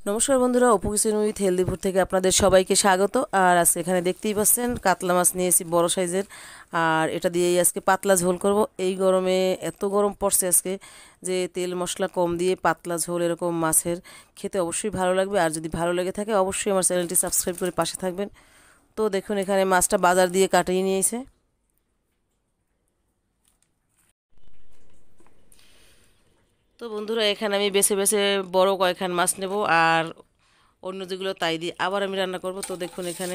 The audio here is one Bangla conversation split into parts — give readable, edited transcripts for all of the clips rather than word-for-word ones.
নমস্কার বন্ধুরা, Apu kitchen with healthy food থেকে আপনাদের সবাইকে স্বাগত। আর আজকে এখানে দেখতেই পাচ্ছেন কাতলা মাছ নিয়েছি বড় সাইজের, আর এটা দিয়েই আজকে পাতলা ঝোল করব। এই গরমে এত গরম পড়ছে আজকে যে তেল মশলা কম দিয়ে পাতলা ঝোল এরকম মাছের খেতে অবশ্যই ভালো লাগবে। আর যদি ভালো লেগে থাকে অবশ্যই আমার চ্যানেলটি সাবস্ক্রাইব করে পাশে থাকবেন। তো দেখুন এখানে মাছটা বাজার দিয়ে কাটিয়ে নিয়েছে। তো বন্ধুরা, এখানে আমি বেছে বেছে বড় কয়েকখান মাছ নেব, আর অন্য যেগুলো তাই দিয়ে আবার আমি রান্না করব। তো দেখুন এখানে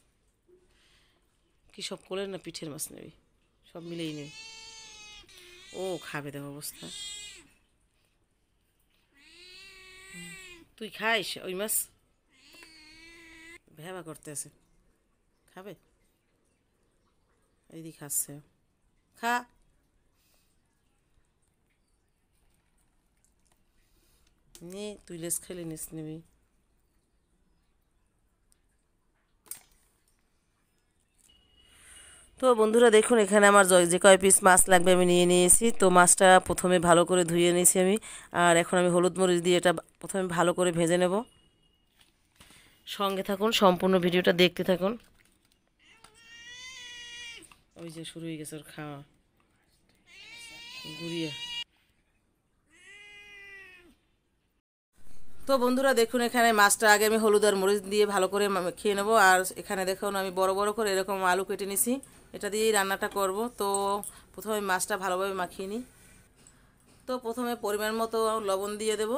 কি সব করলেন না, পিঠের মাছ নেবি, সব মিলেই নেই। ও খাবে, দেখো অবস্থা। তুই খাইস ওই মাছ? ভেবা করতে আছে, খাবে? এইদিকে খাচ্ছে, খা। নে, তুই লেস খেলে নিস নিবি। তো বন্ধুরা দেখুন এখানে আমার যে কয় পিস মাছ লাগবে আমি নিয়ে নিয়েছি। তো মাছটা প্রথমে ভালো করে ধুয়ে নিয়েছি আমি, আর এখন আমি হলুদ মরিচ দিয়ে এটা প্রথমে ভালো করে ভেজে নেব। সঙ্গে থাকুন, সম্পূর্ণ ভিডিওটা দেখতে থাকুন। ওই যে শুরু হয়ে গেছে ওর খাওয়া, গুড়িয়ে। তো বন্ধুরা দেখুন এখানে মাছটা আগে আমি হলুদ আর মরিচ দিয়ে ভালো করে খেয়ে নেবো। আর এখানে দেখুন আমি বড় বড় করে এরকম আলু কেটে নিছি, এটা দিয়েই রান্নাটা করব। তো প্রথমে মাছটা ভালোভাবে মাখিয়ে নিই। তো প্রথমে পরিমাণ মতো লবণ দিয়ে দেব,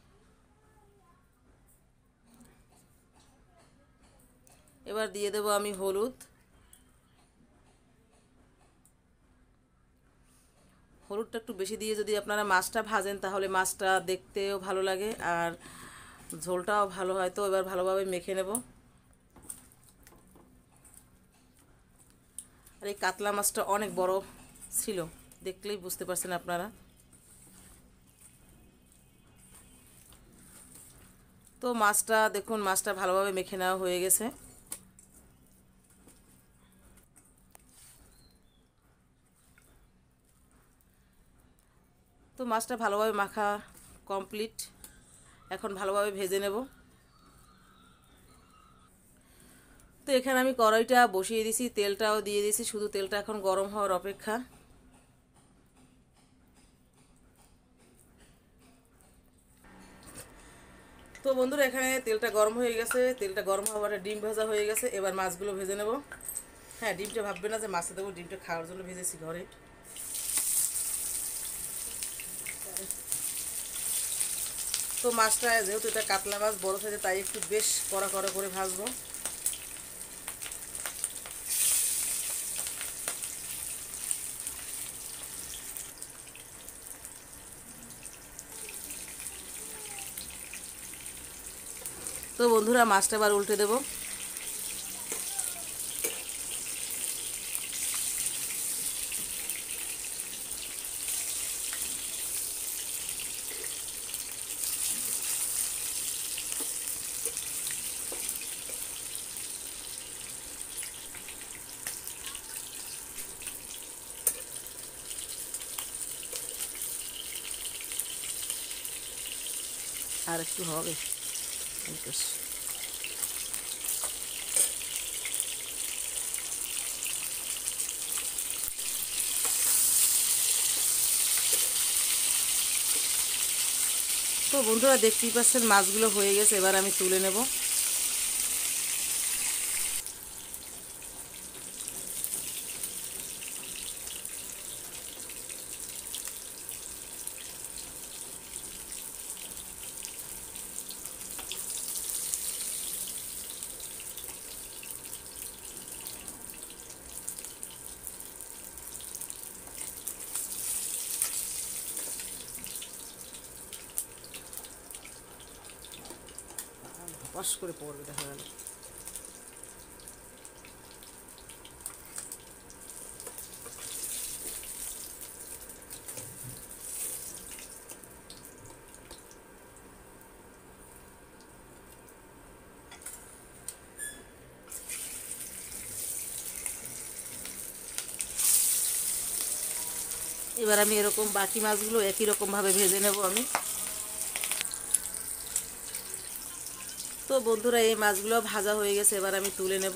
এবার দিয়ে দেব আমি হলুদ। হলুদটা একটু বেশি দিয়ে যদি আপনারা মাছটা ভাজেন তাহলে মাছটা দেখতেও ভালো লাগে আর ঝোলটাও ভালো হয়। তো এবার ভালোভাবে মেখে নেব। আর এই কাতলা মাছটা অনেক বড় ছিল, দেখলেই বুঝতে পারছেন আপনারা। তো মাছটা দেখুন, মাছটা ভালোভাবে মেখে নেওয়া হয়ে গেছে। তো মাছটা ভালোভাবে মাখা কমপ্লিট, এখন ভালোভাবে ভেজে নেব। তো এখানে আমি কড়াইটা বসিয়ে দিয়েছি, তেলটাও দিয়ে দিয়েছি, শুধু তেলটা এখন গরম হওয়ার অপেক্ষা। তো বন্ধুরা এখানে তেলটা গরম হয়ে গেছে, তেলটা গরম হওয়ার ডিম ভাজা হয়ে গেছে। এবার মাছগুলো ভেজে নেব। হ্যাঁ, ডিমটা ভাববে না যে মাছে দেবো, ডিমটা খাওয়ার জন্য ভেজেছি ঘরে। তো মাছটা যেহেতু এটা কাতলা মাছ বড় সাইজে, তাই একটু বেশ কড়া কড়া করে ভাজবো। তো বন্ধুরা মাছটা আবার উল্টে দেব। আর একটু হবে। তো বন্ধুরা দেখতেই পাচ্ছেন মাছগুলো হয়ে গেছে, এবার আমি তুলে নেব। কষ করে পড়বে, দেখা গেল। এবার আমি এরকম বাকি মাছগুলো একই রকমভাবে ভেজে নেব আমি। তো বন্ধুরা এই মাছগুলো ভাজা হয়ে গেছে, এবার আমি তুলে নেব।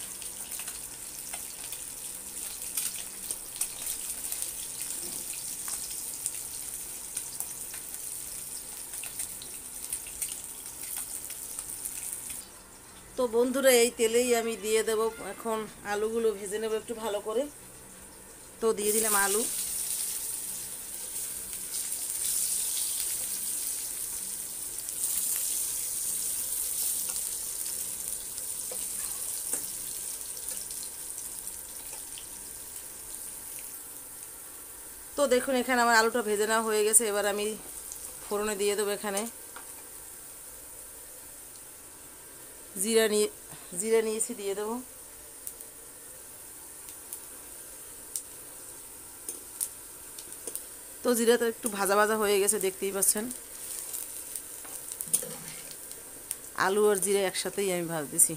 তো বন্ধুরা এই তেলেই আমি দিয়ে দেব এখন আলুগুলো ভেজে নেব একটু ভালো করে। তো দিয়ে দিলাম আলু। তো দেখুন এখানে আমার আলুটা ভেজে নেওয়া হয়ে গেছে, এবার আমি ফোড়নে দিয়ে দেবো এখানে জিরা নিয়েছি, দিয়ে দেবো। তো জিরাটা একটু ভাজা ভাজা হয়ে গেছে, দেখতেই পাচ্ছেন। আলু আর জিরা একসাথেই আমি ভাজতেছি।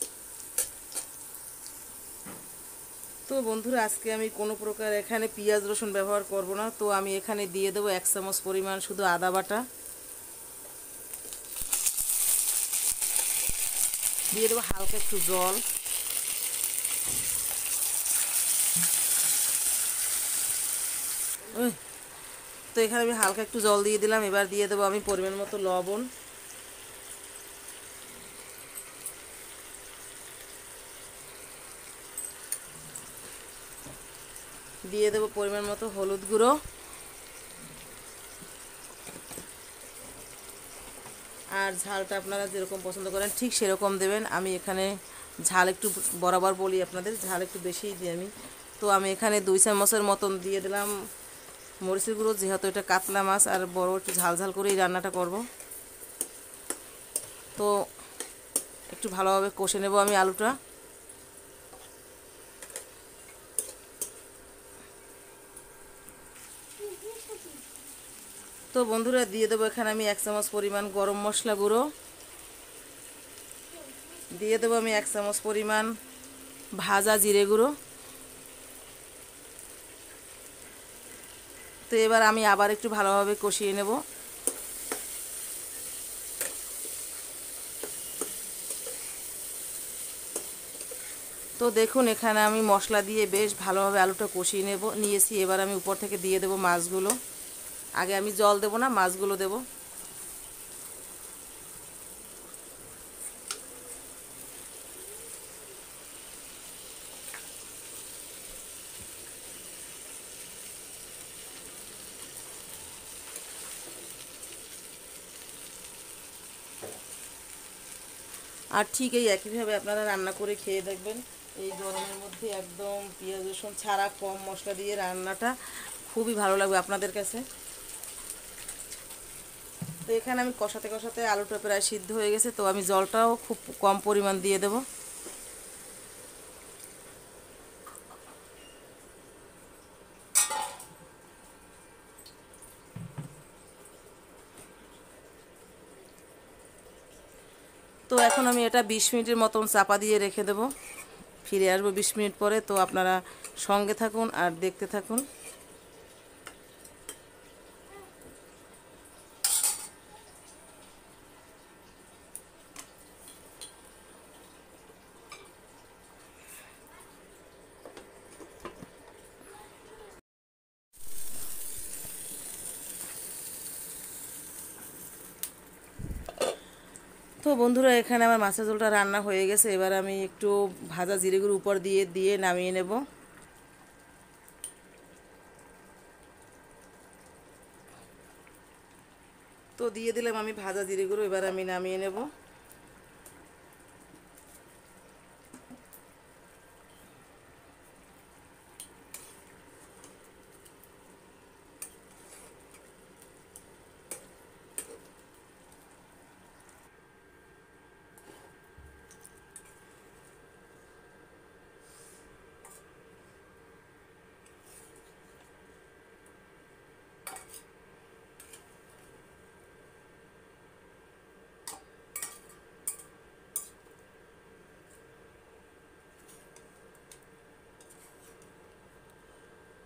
তো বন্ধুরা আজকে আমি কোনো প্রকার এখানে পেঁয়াজ রসুন ব্যবহার করব না। তো আমি এখানে দিয়ে দেবো 1 চামচ পরিমাণ শুধু আদা বাটা, দিয়ে দেবো হালকা একটু জল, তো এখানে আমি হালকা একটু জল দিয়ে দিলাম। এবার দিয়ে দেবো আমি পরিমাণ মতো লবণ, দিয়ে দেবো পরিমাণ মতো হলুদ গুঁড়ো, আর ঝালটা আপনারা যেরকম পছন্দ করেন ঠিক সেরকম দেবেন। আমি এখানে ঝাল একটু বরাবর বলি আপনাদের, ঝাল একটু বেশিই দিই আমি। তো আমি এখানে 2 চামচের মতন দিয়ে দিলাম মরিচের গুঁড়ো, যেহেতু এটা কাতলা মাছ আর বড় একটু ঝাল ঝাল করেই রান্নাটা করব। তো একটু ভালোভাবে কষে নেব আমি আলুটা। তো বন্ধুরা দিয়ে দেবো এখানে আমি 1 চামচ পরিমাণ গরম মশলা গুঁড়ো, দিয়ে দেবো আমি 1 চামচ পরিমাণ ভাজা জিরে গুঁড়ো। তো এবার আমি আবার একটু ভালোভাবে কষিয়ে নেব। তো দেখুন এখানে আমি মশলা দিয়ে বেশ ভালোভাবে আলুটা কষিয়ে নিয়েছি। এবার আমি উপর থেকে দিয়ে দেব মাছগুলো। আগে আমি জল দেব না, মাছগুলো দেব। আর ঠিক এই একইভাবে আপনারা রান্না করে খেয়ে দেখবেন। এই গরমের মধ্যে একদম পেঁয়াজ রসুন ছাড়া কম মশলা দিয়ে রান্নাটা খুবই ভালো লাগবে আপনাদের কাছে। তো এখানে আমি কষাতে কষাতে আলুটা প্রায় সিদ্ধ হয়ে গেছে। তো আমি জলটাও খুব কম পরিমাণ দিয়ে দেব। তো এখন আমি এটা 20 মিনিটের মতন চাপা দিয়ে রেখে দেব। ফিরে আসবো 20 মিনিট পরে। তো আপনারা সঙ্গে থাকুন আর দেখতে থাকুন। তো বন্ধুরা এখানে আমার মাছের ঝোলটা রান্না হয়ে গেছে। এবার আমি একটু ভাজা জিরে গুঁড়ো উপর দিয়ে দিয়ে নামিয়ে নেব। তো দিয়ে দিলাম আমি ভাজা জিরে গুঁড়ো, এবার আমি নামিয়ে নেব।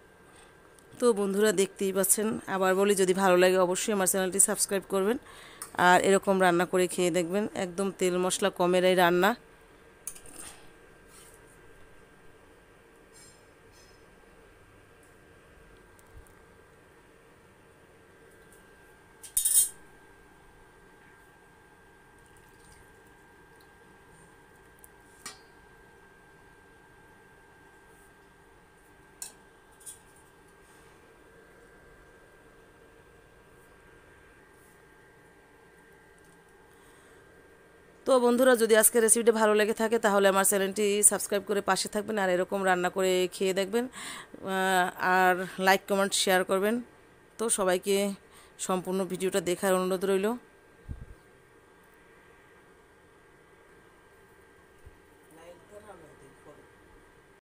তো বন্ধুরা দেখতেই পাচ্ছেন, আবার বলি যদি ভালো লাগে অবশ্যই আমার চ্যানেলটি সাবস্ক্রাইব করবেন আর এরকম রান্না করে খেয়ে দেখবেন, একদম তেল মশলা কমের এই রান্না। তো বন্ধুরা, যদি আজকের রেসিপিটা ভালো লেগে থাকে তাহলে আমার চ্যানেলটি সাবস্ক্রাইব করে পাশে থাকবেন, আর এরকম রান্না করে খেয়ে দেখবেন, আর লাইক কমেন্ট শেয়ার করবেন। তো সবাইকে সম্পূর্ণ ভিডিওটা দেখার অনুরোধ রইল।